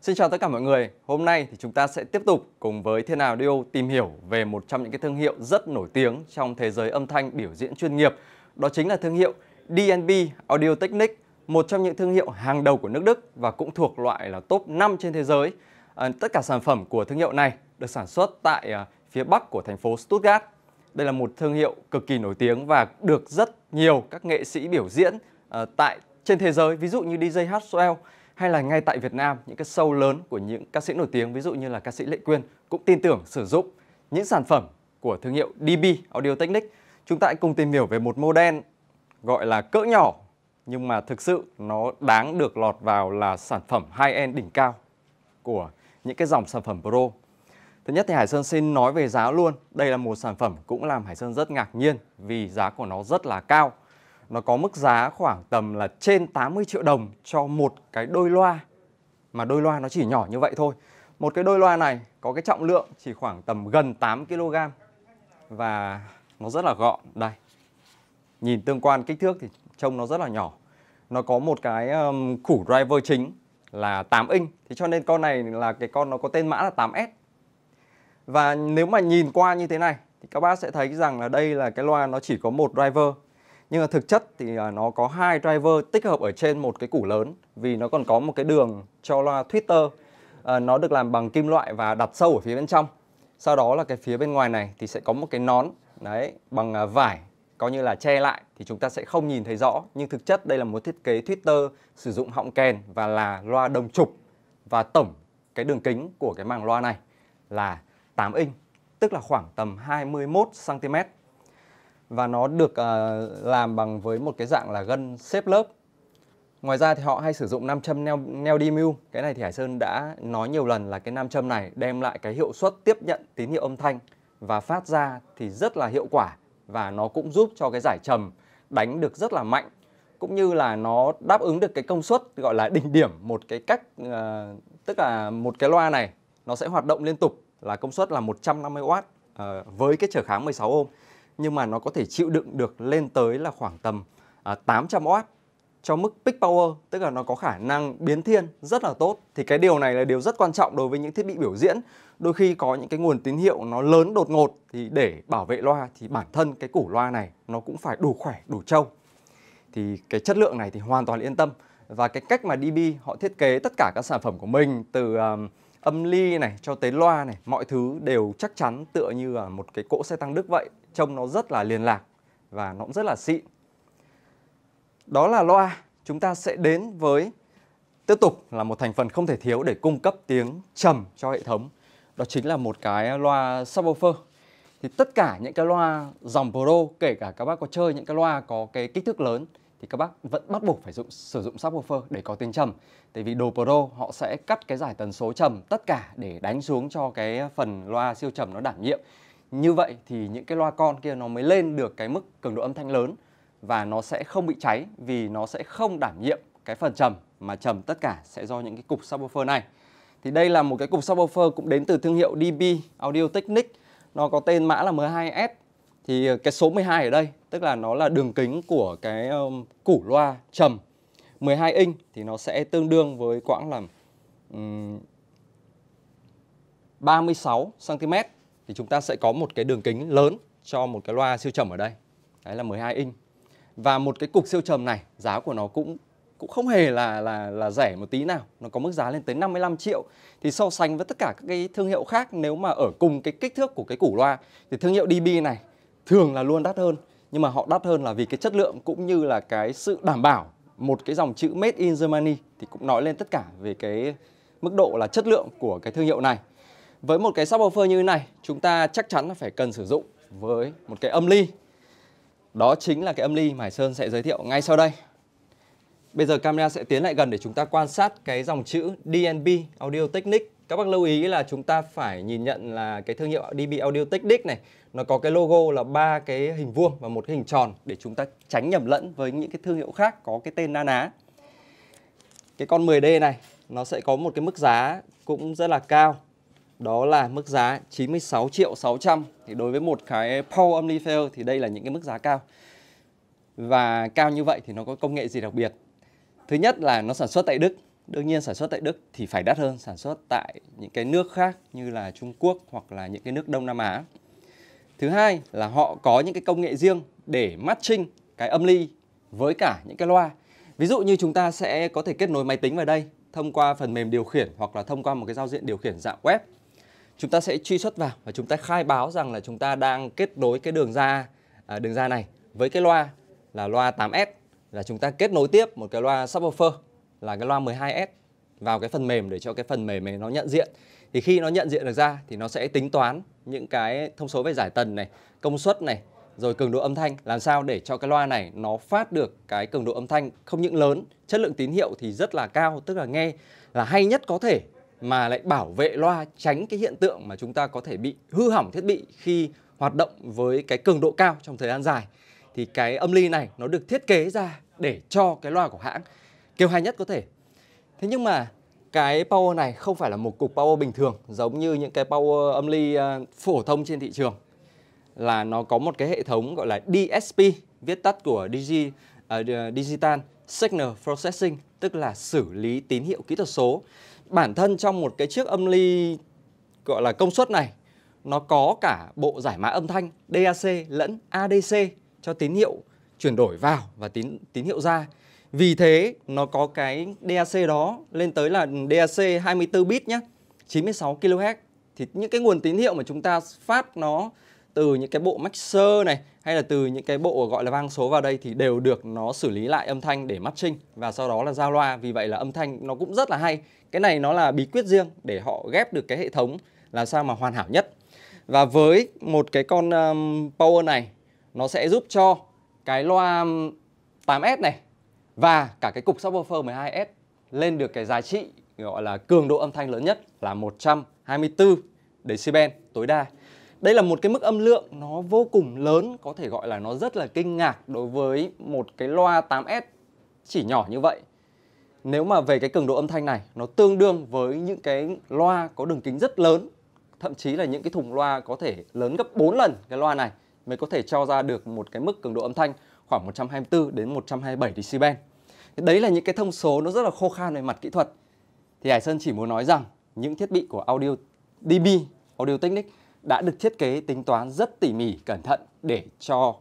Xin chào tất cả mọi người. Hôm nay thì chúng ta sẽ tiếp tục cùng với Thiên Hà Audio tìm hiểu về một trong những cái thương hiệu rất nổi tiếng trong thế giới âm thanh biểu diễn chuyên nghiệp. Đó chính là thương hiệu D&B Audio Technique, một trong những thương hiệu hàng đầu của nước Đức và cũng thuộc loại là top 5 trên thế giới. Tất cả sản phẩm của thương hiệu này được sản xuất tại phía Bắc của thành phố Stuttgart. Đây là một thương hiệu cực kỳ nổi tiếng và được rất nhiều các nghệ sĩ biểu diễn trên thế giới, ví dụ như DJ Hardwell, hay là ngay tại Việt Nam, những cái show lớn của những ca sĩ nổi tiếng, ví dụ như là ca sĩ Lệ Quyên cũng tin tưởng sử dụng những sản phẩm của thương hiệu DB Audio Technique. Chúng ta hãy cùng tìm hiểu về một model gọi là cỡ nhỏ, nhưng mà thực sự nó đáng được lọt vào là sản phẩm high-end đỉnh cao của những cái dòng sản phẩm Pro. Thứ nhất thì Hải Sơn xin nói về giá luôn. Đây là một sản phẩm cũng làm Hải Sơn rất ngạc nhiên vì giá của nó rất là cao. Nó có mức giá khoảng tầm là trên 80 triệu đồng cho một cái đôi loa. Mà đôi loa nó chỉ nhỏ như vậy thôi. Một cái đôi loa này có cái trọng lượng chỉ khoảng tầm gần 8 kg. Và nó rất là gọn. Đây. Nhìn tương quan kích thước thì trông nó rất là nhỏ. Nó có một cái củ driver chính là 8 inch. Thế cho nên con này là cái con nó có tên mã là 8S. Và nếu mà nhìn qua như thế này thì các bác sẽ thấy rằng là đây là cái loa nó chỉ có một driver. Nhưng mà thực chất thì nó có hai driver tích hợp ở trên một cái củ lớn. Vì nó còn có một cái đường cho loa tweeter. Nó được làm bằng kim loại và đặt sâu ở phía bên trong. Sau đó là cái phía bên ngoài này thì sẽ có một cái nón đấy bằng vải, coi như là che lại thì chúng ta sẽ không nhìn thấy rõ. Nhưng thực chất đây là một thiết kế tweeter sử dụng họng kèn và là loa đồng trục. Và tổng cái đường kính của cái màng loa này là 8 inch, tức là khoảng tầm 21 cm. Và nó được làm bằng với một cái dạng là gân xếp lớp. Ngoài ra thì họ hay sử dụng nam châm neodymium. Cái này thì Hải Sơn đã nói nhiều lần là cái nam châm này đem lại cái hiệu suất tiếp nhận tín hiệu âm thanh và phát ra thì rất là hiệu quả. Và nó cũng giúp cho cái giải trầm đánh được rất là mạnh. Cũng như là nó đáp ứng được cái công suất gọi là đỉnh điểm một cái cách. Tức là một cái loa này nó sẽ hoạt động liên tục là công suất là 150W với cái trở kháng 16 ohm. Nhưng mà nó có thể chịu đựng được lên tới là khoảng tầm 800W cho mức peak power, tức là nó có khả năng biến thiên rất là tốt. Thì cái điều này là điều rất quan trọng đối với những thiết bị biểu diễn. Đôi khi có những cái nguồn tín hiệu nó lớn đột ngột thì để bảo vệ loa thì bản thân cái củ loa này nó cũng phải đủ khỏe, đủ trâu. Thì cái chất lượng này thì hoàn toàn yên tâm. Và cái cách mà DB họ thiết kế tất cả các sản phẩm của mình, từ âm ly này cho tới loa này, mọi thứ đều chắc chắn tựa như là một cái cỗ xe tăng Đức vậy. Trông nó rất là liền lạc và nó cũng rất là xịn. Đó là loa. Chúng ta sẽ đến với tiếp tục là một thành phần không thể thiếu để cung cấp tiếng trầm cho hệ thống. Đó chính là một cái loa subwoofer. Thì tất cả những cái loa dòng Pro, kể cả các bác có chơi những cái loa có cái kích thước lớn thì các bác vẫn bắt buộc phải sử dụng subwoofer để có tiếng trầm. Tại vì đồ Pro họ sẽ cắt cái giải tần số trầm tất cả để đánh xuống cho cái phần loa siêu trầm nó đảm nhiệm. Như vậy thì những cái loa con kia nó mới lên được cái mức cường độ âm thanh lớn và nó sẽ không bị cháy vì nó sẽ không đảm nhiệm cái phần trầm, mà trầm tất cả sẽ do những cái cục subwoofer này. Thì đây là một cái cục subwoofer cũng đến từ thương hiệu DB Audio Technique. Nó có tên mã là M2S. Thì cái số 12 ở đây tức là nó là đường kính của cái củ loa trầm 12 inch thì nó sẽ tương đương với quãng là 36 cm. Thì chúng ta sẽ có một cái đường kính lớn cho một cái loa siêu trầm ở đây. Đấy là 12 inch. Và một cái cục siêu trầm này giá của nó cũng không hề là rẻ một tí nào. Nó có mức giá lên tới 55 triệu. Thì so sánh với tất cả các cái thương hiệu khác, nếu mà ở cùng cái kích thước của cái củ loa thì thương hiệu DB này thường là luôn đắt hơn. Nhưng mà họ đắt hơn là vì cái chất lượng cũng như là cái sự đảm bảo. Một cái dòng chữ Made in Germany thì cũng nói lên tất cả về cái mức độ là chất lượng của cái thương hiệu này. Với một cái subwoofer như thế này, chúng ta chắc chắn là phải cần sử dụng với một cái âm ly. Đó chính là cái âm ly mà Hải Sơn sẽ giới thiệu ngay sau đây. Bây giờ camera sẽ tiến lại gần để chúng ta quan sát cái dòng chữ D&B Audio Technique. Các bác lưu ý là chúng ta phải nhìn nhận là cái thương hiệu DB Audio Technique này nó có cái logo là 3 cái hình vuông và một cái hình tròn để chúng ta tránh nhầm lẫn với những cái thương hiệu khác có cái tên na ná. Cái con 10D này nó sẽ có một cái mức giá cũng rất là cao. Đó là mức giá 96 triệu 600. Thì đối với một cái Paul amplifier thì đây là những cái mức giá cao. Và cao như vậy thì nó có công nghệ gì đặc biệt? Thứ nhất là nó sản xuất tại Đức. Đương nhiên sản xuất tại Đức thì phải đắt hơn sản xuất tại những cái nước khác như là Trung Quốc hoặc là những cái nước Đông Nam Á. Thứ hai là họ có những cái công nghệ riêng để matching cái âm ly với cả những cái loa. Ví dụ như chúng ta sẽ có thể kết nối máy tính vào đây thông qua phần mềm điều khiển hoặc là thông qua một cái giao diện điều khiển dạng web. Chúng ta sẽ truy xuất vào và chúng ta khai báo rằng là chúng ta đang kết nối cái đường ra này với cái loa là loa 8S, là chúng ta kết nối tiếp một cái loa subwoofer là cái loa 12S vào cái phần mềm để cho cái phần mềm này nó nhận diện. Thì khi nó nhận diện được ra thì nó sẽ tính toán những cái thông số về giải tần này, công suất này, rồi cường độ âm thanh, làm sao để cho cái loa này nó phát được cái cường độ âm thanh không những lớn, chất lượng tín hiệu thì rất là cao, tức là nghe là hay nhất có thể, mà lại bảo vệ loa tránh cái hiện tượng mà chúng ta có thể bị hư hỏng thiết bị khi hoạt động với cái cường độ cao trong thời gian dài. Thì cái âm ly này nó được thiết kế ra để cho cái loa của hãng kêu hay nhất có thể. Thế nhưng mà cái power này không phải là một cục power bình thường giống như những cái power âm ly phổ thông trên thị trường, là nó có một cái hệ thống gọi là DSP, viết tắt của Digital Signal Processing, tức là xử lý tín hiệu kỹ thuật số. Bản thân trong một cái chiếc âm ly gọi là công suất này, nó có cả bộ giải mã âm thanh DAC lẫn ADC cho tín hiệu chuyển đổi vào và tín hiệu ra. Vì thế nó có cái DAC đó lên tới là DAC 24 bit nhé, 96 kHz. Thì những cái nguồn tín hiệu mà chúng ta phát nó từ những cái bộ mixer này hay là từ những cái bộ gọi là vang số vào đây thì đều được nó xử lý lại âm thanh để matching và sau đó là giao loa. Vì vậy là âm thanh nó cũng rất là hay. Cái này nó là bí quyết riêng để họ ghép được cái hệ thống làm sao mà hoàn hảo nhất. Và với một cái con power này, nó sẽ giúp cho cái loa 8S này và cả cái cục subwoofer 12S lên được cái giá trị gọi là cường độ âm thanh lớn nhất là 124 decibel tối đa. Đây là một cái mức âm lượng nó vô cùng lớn, có thể gọi là nó rất là kinh ngạc đối với một cái loa 8S chỉ nhỏ như vậy. Nếu mà về cái cường độ âm thanh này, nó tương đương với những cái loa có đường kính rất lớn, thậm chí là những cái thùng loa có thể lớn gấp 4 lần cái loa này mới có thể cho ra được một cái mức cường độ âm thanh khoảng 124 đến 127 decibel. Đấy là những cái thông số nó rất là khô khan về mặt kỹ thuật. Thì Hải Sơn chỉ muốn nói rằng những thiết bị của Audio DB, Audio Technica đã được thiết kế tính toán rất tỉ mỉ, cẩn thận để cho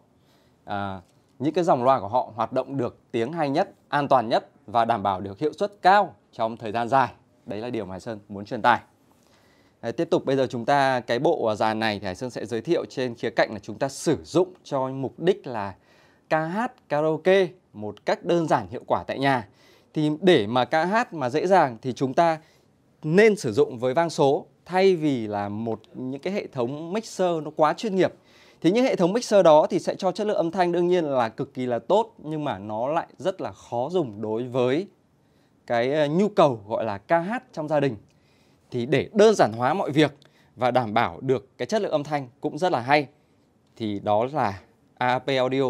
những cái dòng loa của họ hoạt động được tiếng hay nhất, an toàn nhất và đảm bảo được hiệu suất cao trong thời gian dài. Đấy là điều mà Hải Sơn muốn truyền tải. Tiếp tục bây giờ chúng ta cái bộ dàn này thì Hải Sơn sẽ giới thiệu trên khía cạnh là chúng ta sử dụng cho mục đích là ca hát karaoke một cách đơn giản hiệu quả tại nhà. Thì để mà ca hát mà dễ dàng thì chúng ta nên sử dụng với vang số thay vì là những cái hệ thống mixer nó quá chuyên nghiệp. Thì những hệ thống mixer đó thì sẽ cho chất lượng âm thanh đương nhiên là cực kỳ là tốt, nhưng mà nó lại rất là khó dùng đối với cái nhu cầu gọi là ca hát trong gia đình. Thì để đơn giản hóa mọi việc và đảm bảo được cái chất lượng âm thanh cũng rất là hay, thì đó là AAP Audio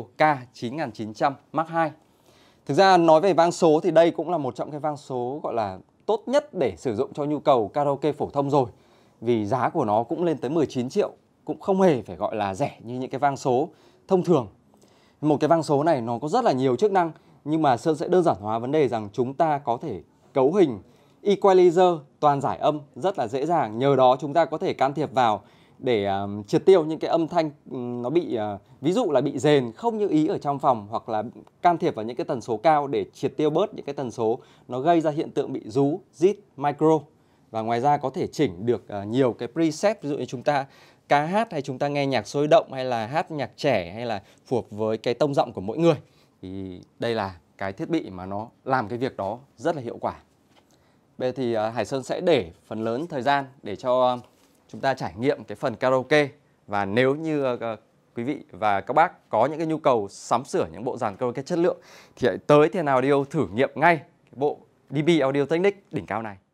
K9900 Mark II. Thực ra nói về vang số thì đây cũng là một trong cái vang số gọi là tốt nhất để sử dụng cho nhu cầu karaoke phổ thông rồi. Vì giá của nó cũng lên tới 19 triệu, cũng không hề phải gọi là rẻ như những cái vang số thông thường. Một cái vang số này nó có rất là nhiều chức năng, nhưng mà Sơn sẽ đơn giản hóa vấn đề rằng chúng ta có thể cấu hình equalizer toàn giải âm rất là dễ dàng. Nhờ đó chúng ta có thể can thiệp vào để triệt tiêu những cái âm thanh nó bị ví dụ là bị rền không như ý ở trong phòng, hoặc là can thiệp vào những cái tần số cao để triệt tiêu bớt những cái tần số nó gây ra hiện tượng bị rú, rít, micro. Và ngoài ra có thể chỉnh được nhiều cái preset, ví dụ như chúng ta ca hát hay chúng ta nghe nhạc sôi động hay là hát nhạc trẻ hay là phù hợp với cái tông giọng của mỗi người. Thì đây là cái thiết bị mà nó làm cái việc đó rất là hiệu quả. Bây giờ thì Hải Sơn sẽ để phần lớn thời gian để cho chúng ta trải nghiệm cái phần karaoke. Và nếu như quý vị và các bác có những cái nhu cầu sắm sửa những bộ dàn karaoke chất lượng thì hãy tới Thiên Audio thử nghiệm ngay cái bộ DB Audio Technica đỉnh cao này.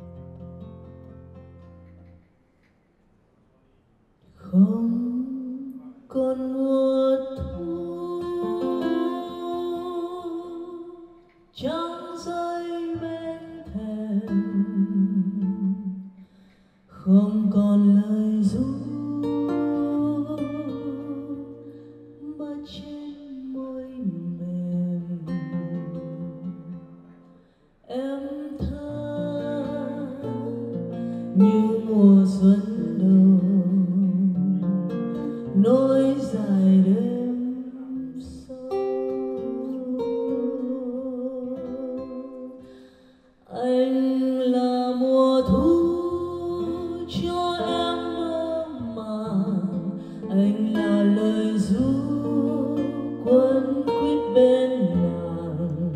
Không còn mùa thu trăng rơi bên thềm, không còn lời ru mà trên môi mềm. Em thơ như mùa xuân đầu, nối dài đêm sâu. Anh là mùa thu cho em mơ màng, anh là lời ru quấn quýt bên nàng.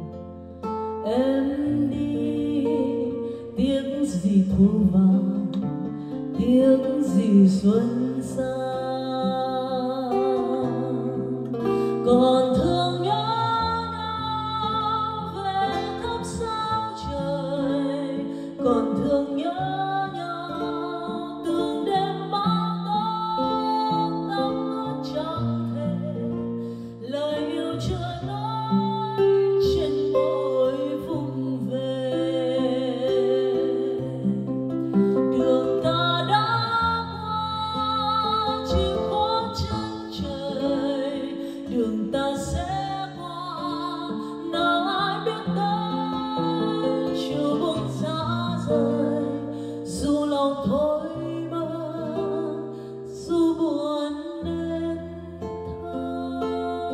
Em đi tiếc gì thu vàng, tiếc gì xuân sang, còn thương nhớ nhau về khắp sao trời, còn thương nhớ nhau từng đêm bao tố tắm ướt chẳng thể lời yêu chưa nói trên môi vụng về. Đường ta đã qua chim hót chân trời, đường ta sẽ qua nào ai biết tới chiều buông giá rời. Dù lòng thôi mơ, dù buồn nên thơ.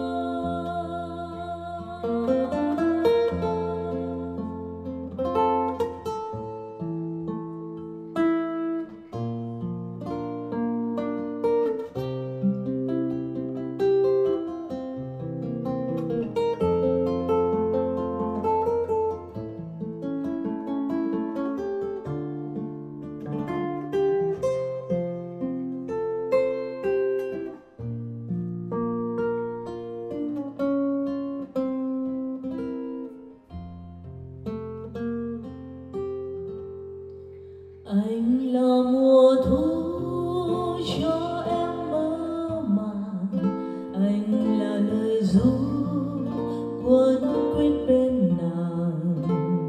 Anh là mùa thu cho em mơ màng, anh là lời ru quấn quýt bên nàng.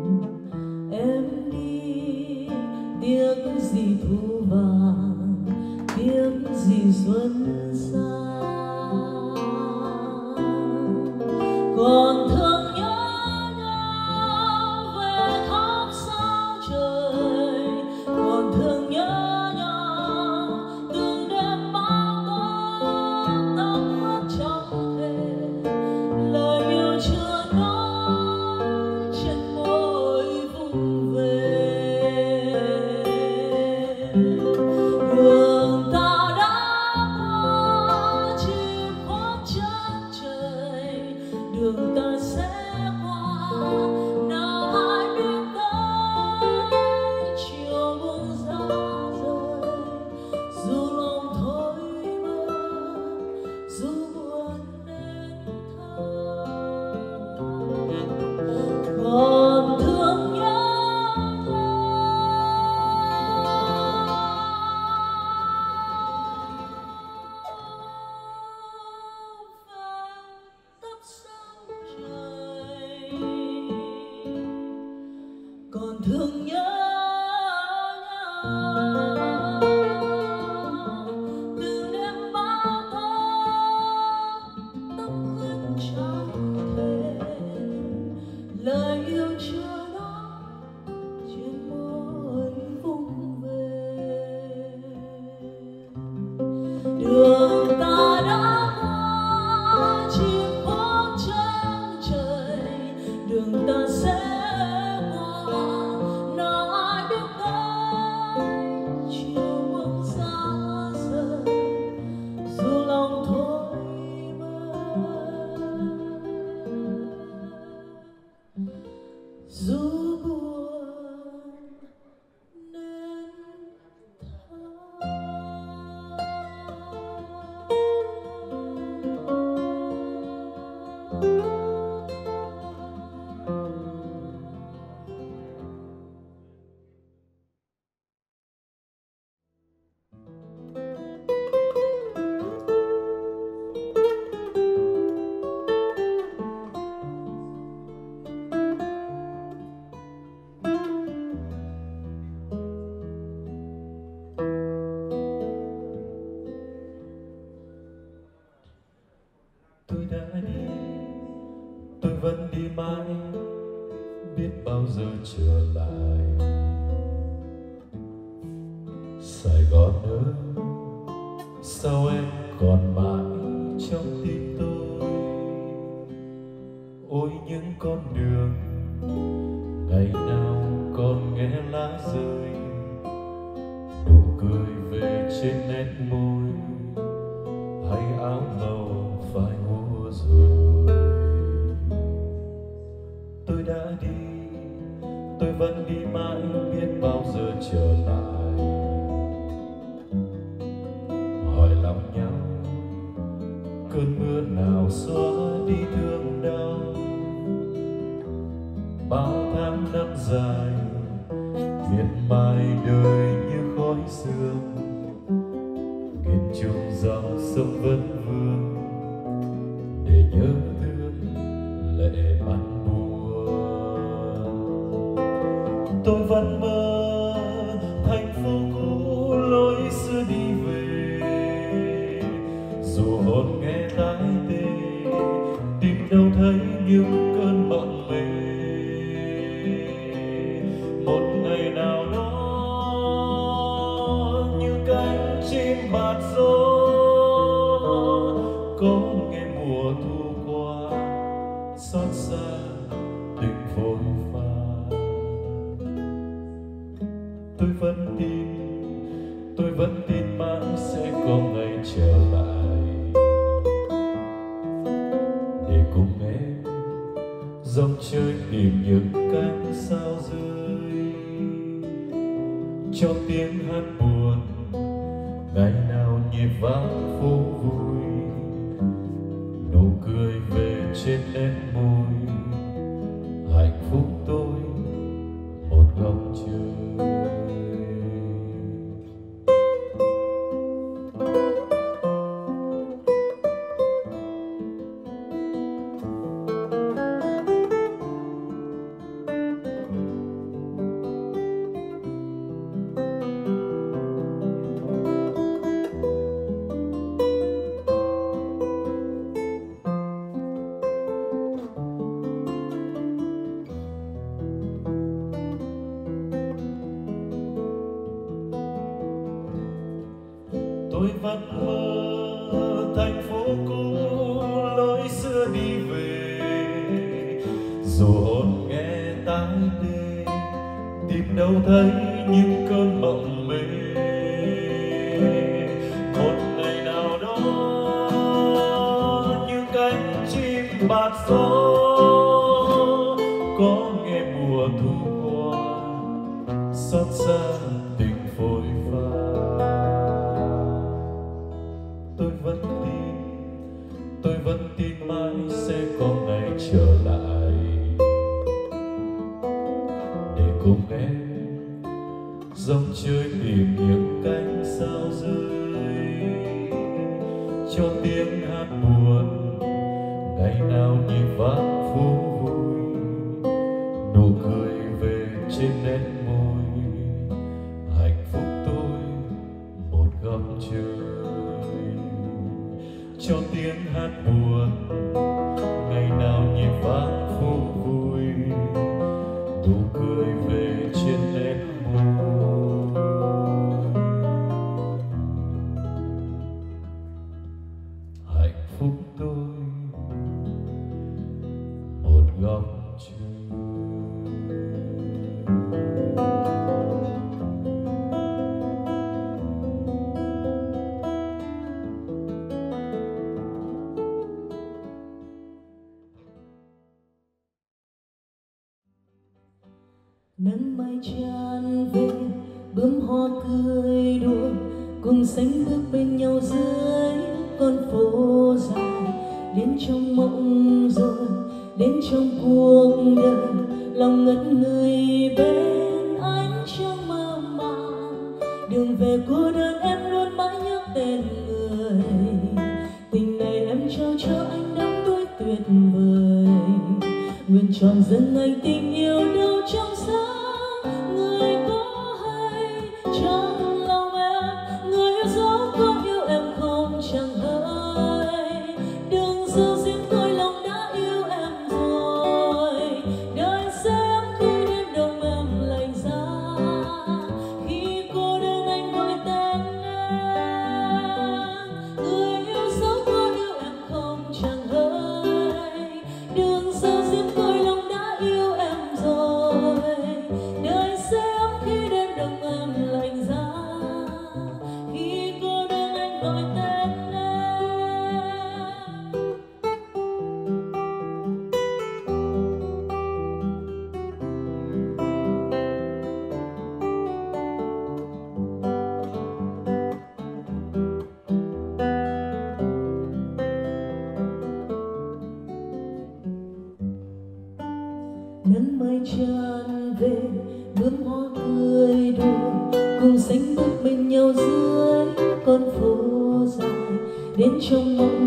Em đi tiếc gì thu vàng, tiếc gì xuân sang, còn thương nhớ nhau về khắp sao trời, còn thương nhớ nhau từng đêm bao tố tắm ướt chẳng thể lời yêu chưa nói trên môi vụng về. Đường ta đã qua chim hót chân trời, đường ta sẽ qua nào ai biết tới chiều buông giá rời. Dù lòng thôi mơ, dù buồn nên thơ, còn thương nhớ khắp sao trời, còn thương nhớ nhau từng đêm bao tố tắm ướt chẳng thể lời yêu chưa nói trên môi vụng về. Đường ta đã qua chim hót chân trời, đường ta sẽ qua nào vẫn đi mãi, biết bao giờ trở lại. Sài Gòn ơi, sao em còn mãi trong tim tôi? Ôi những con đường ngày nào còn nghe lá rơi, nụ cười về trên nét môi, hay áo màu phai úa rồi. Tôi đã đi, tôi vẫn đi mãi, biết bao giờ trở lại. Hỏi lòng nhau cơn mưa nào xóa đi thương đau. Bao tháng năm dài miệt mài đời như khói sương, kiên trung dòng sông vẫn vương để nhớ thương lệ mắt buồn. Tôi vẫn mơ thành phố cũ lối xưa đi về, dù hồn nghe tái tê tìm đâu thấy những cơn mộng mê. Một ngày nào đó như cánh chim bạt gió, có nghe mùa thu qua xót xa tình phôi pha. Tôi vẫn tin mãi sẽ có ngày trở lại, để cùng em dòng chơi tìm những cánh sao rơi, cho tiếng hát buồn ngày nào nhịp vang phố vui, nụ cười về trên nét môi, hạnh phúc tôi một góc trời. Tôi vẫn mơ thành phố cũ lối xưa đi về, dù hồn nghe tai tê tìm đâu thấy những cơn mộng mê. Một ngày nào đó như cánh chim bạt gió, có nghe mùa thu qua xót xa tình phôi pha. Tôi vẫn tin mãi sẽ có ngày trở lại, để cùng em dòng chơi tìm những cánh sao rơi, cho tiếng hát buồn ngày nào nhịp vang phố vui, nụ cười về trên nét môi, hạnh phúc tôi một góc trời. Cho tiếng hát buồn ngày nào nhịp vang phố vui, nụ cười về trên nét môi, hạnh phúc tôi một góc trời. Nắng mai tràn về, bướm hoa cười đùa, cùng sánh bước bên nhau dưới con phố dài. Đến trong mộng rồi, đến trong cuộc đời, lòng ngất ngây bên ánh trăng mơ màng. Đường về cô đơn em luôn mãi nhớ tên người, tình này em trao cho anh năm tuổi tuyệt vời. Nguyện tròn dâng anh tình yêu đâu trong sáng, người có hay trong lòng em, người yêu dấu có yêu em không chẳng hơi. Đừng giữ riêng tôi lòng đã yêu em rồi. trong mộng